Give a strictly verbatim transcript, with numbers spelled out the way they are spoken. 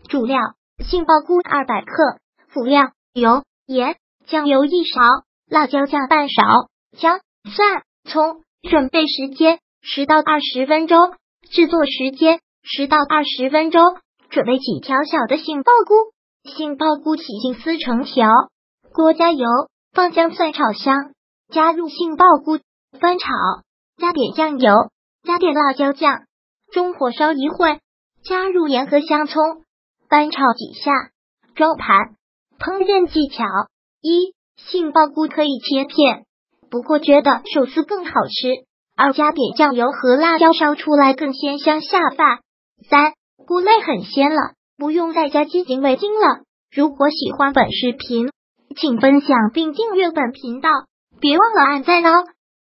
主料：杏鲍菇二百克，辅料：油、盐、酱油一勺，辣椒酱半勺，姜、蒜、葱。准备时间十到二十分钟，制作时间十到二十分钟。准备几条小的杏鲍菇，杏鲍菇洗净撕成条，锅加油，放姜蒜炒香，加入杏鲍菇翻炒，加点酱油，加点辣椒酱，中火烧一会，加入盐和香葱，翻炒几下，装盘。烹饪技巧：一、杏鲍菇可以切片，不过觉得手撕更好吃。二、加点酱油和辣椒烧出来更鲜香下饭。三、菇类很鲜了，不用再加鸡精味精了。如果喜欢本视频，请分享并订阅本频道，别忘了按赞哦。